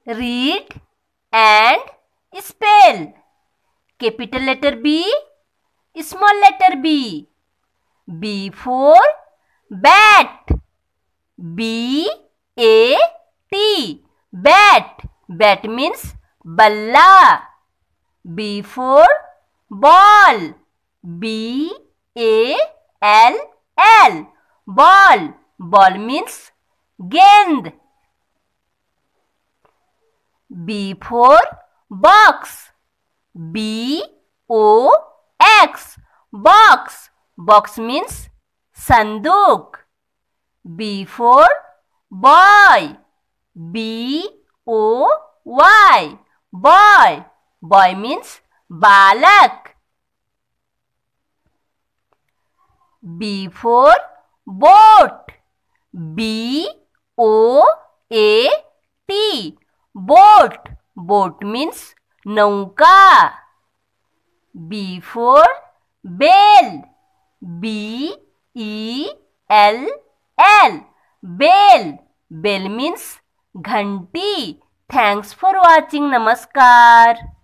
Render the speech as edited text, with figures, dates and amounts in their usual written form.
read and spell. Capital letter B, small letter b. B for bat. B-A-T. Bat. Bat means balla. B for ball. B-A-L-L. Ball. Ball means gend. B for box. B-O-X. Box. Box means sanduk. B for boy. B-O-Y. Boy. Boy means balak. B for boat. B-O-A-T. Boat. Boat means nauka. B for bell. B-E-L-L. Bell. Bell means ghanti. Thanks for watching. Namaskar.